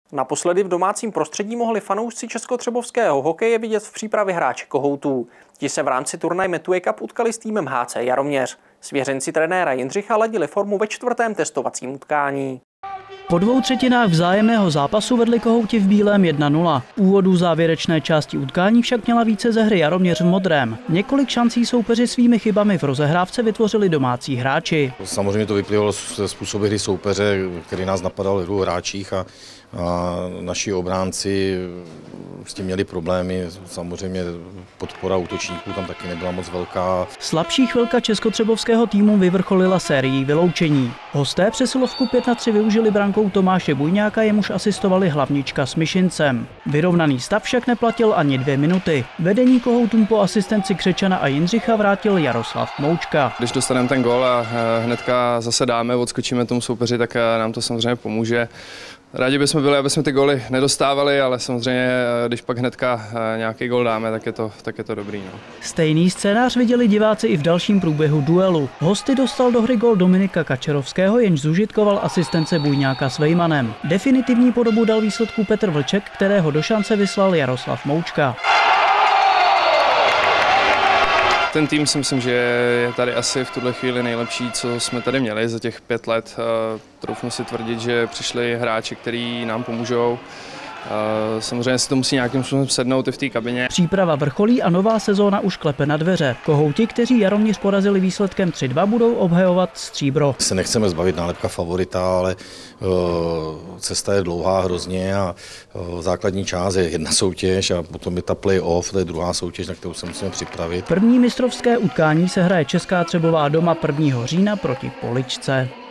Naposledy v domácím prostředí mohli fanoušci českotřebovského hokeje vidět v přípravě hráče Kohoutů. Ti se v rámci turnaje Metuje Cup utkali s týmem HC Jaroměř. Svěřenci trenéra Jindřicha ladili formu ve 4. testovacím utkání. Po 2 třetinách vzájemného zápasu vedli Kohouti v bílém 1-0. Úvodu závěrečné části utkání však měla více ze hry Jaroměř v modrém. Několik šancí soupeři svými chybami v rozehrávce vytvořili domácí hráči. Samozřejmě to vyplývalo ze způsobu hry soupeře, který nás napadal v dvou hráčích a naši obránci s tím měli problémy. Samozřejmě podpora útočníků tam taky nebyla moc velká. Slabší chvilka českotřebovského týmu vyvrcholila sérií vyloučení. Hosté přesilovku 5-3 využili brankou Tomáše Bujňáka, jemuž asistovali hlavnička s Myšincem. Vyrovnaný stav však neplatil ani 2 minuty. Vedení Kohoutům po asistenci Křečana a Jindřicha vrátil Jaroslav Moučka. Když dostaneme ten gól a hnedka zase dáme, odskočíme tomu soupeři, tak nám to samozřejmě pomůže. Rádi bychom byli, aby jsme ty góly nedostávali, ale samozřejmě, když pak hnedka nějaký gól dáme, tak je to dobrý. No. Stejný scénář viděli diváci i v dalším průběhu duelu. Hosty dostal do hry gól Dominika Kačerovského, jenž zužitkoval asistence Bujňáka s Vejmanem. Definitivní podobu dal výsledku Petr Vlček, kterého do šance vyslal Jaroslav Moučka. Ten tým si myslím, že je tady asi v tuhle chvíli nejlepší, co jsme tady měli za těch 5 let. Troufnu si tvrdit, že přišli hráči, kteří nám pomůžou. Samozřejmě si to musí nějakým způsobem sednout i v té kabině. Příprava vrcholí a nová sezóna už klepe na dveře. Kohouti, kteří Jaroměř porazili výsledkem 3-2, budou obhajovat stříbro. Se nechceme zbavit nálepka favorita, ale cesta je dlouhá hrozně a základní část je jedna soutěž a potom je ta play-off, to je druhá soutěž, na kterou se musíme připravit. První mistrovské utkání se hraje Česká Třebová doma 1. října proti Poličce.